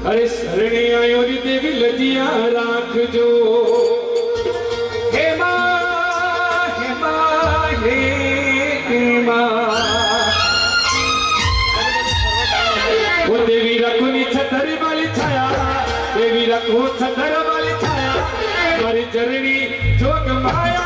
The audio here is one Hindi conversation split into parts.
अरे शरणे आयो री देवी लजिया राख जो हे मां हे मां वो देवी रखोनी छतर वाली छाया देवी रखो छतर वाली छाया हमारी चरणी जोग माया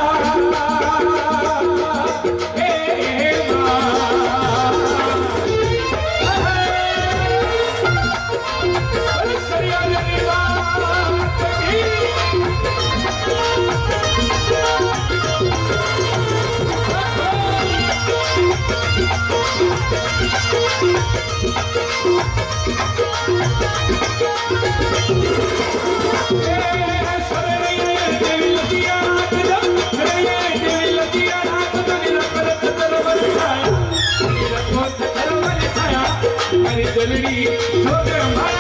जलनी जोग माया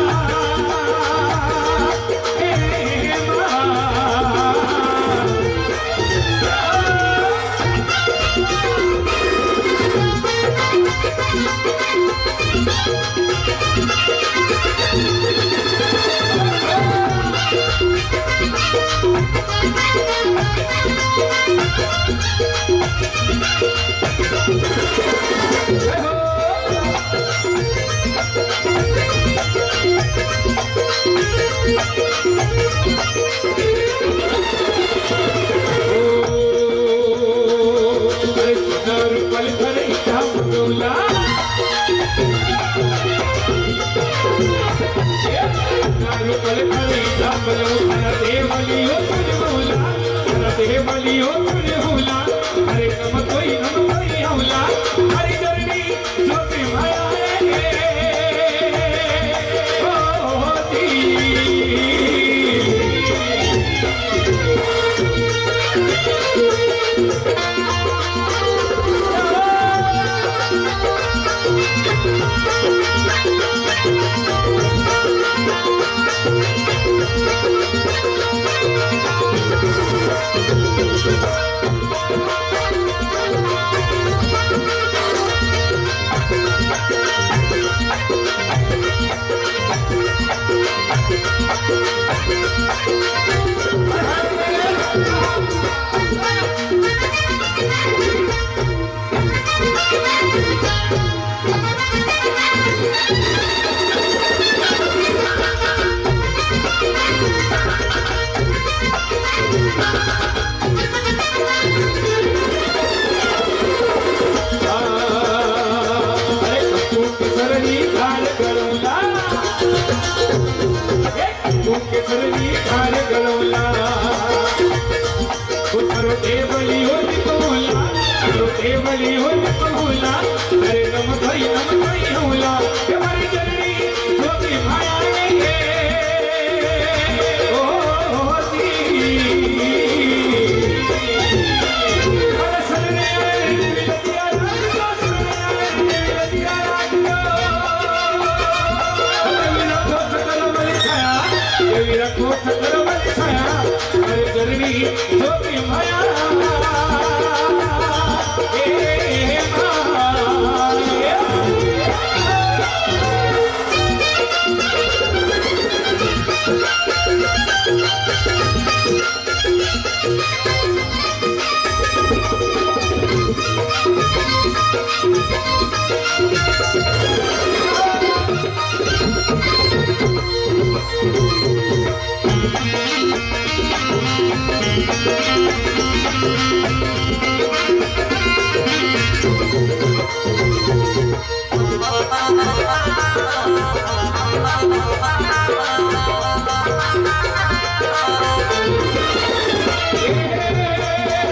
अरे नम कोई हौला हरी जरनी ज्योति माया अरे नम कोई हौला हमारी जरनी ज्योति माया रखो छतर वाली छाया हमारी जरनी ज्योति माया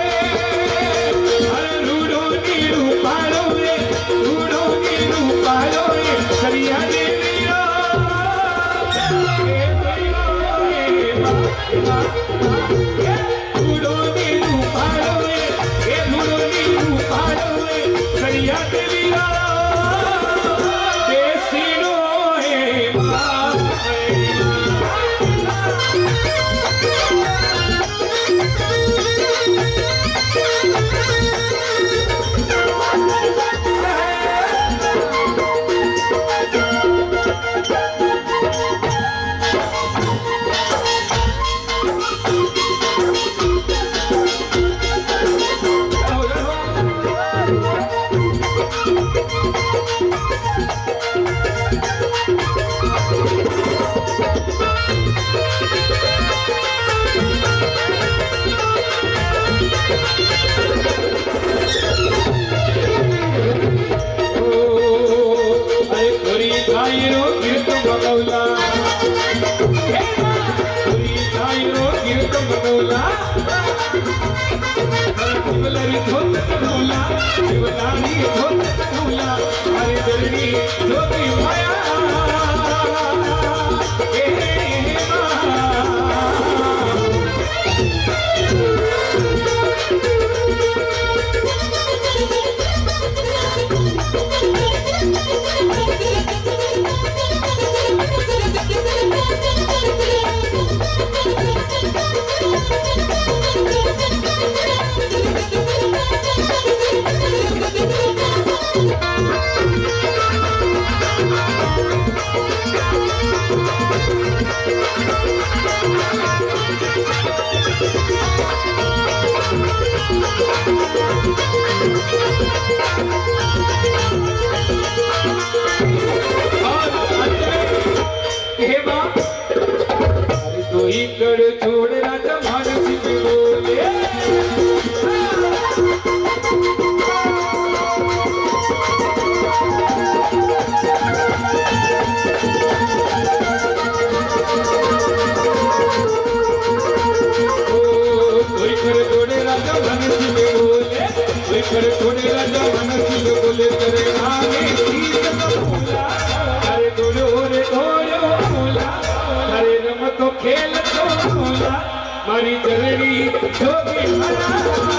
रूडो नीरू पालो मारी जोत झूला मारी जरनी जोगी माया छोड़ राजा मानस बोले कोई कर छोड़े राजा मानस बोले कोई कर छोड़े राजा मानस बोले तेरे नामे बोला अरे गोरो रे गोरो बोला अरे रम तो खेल मारी जरनी जोगी माया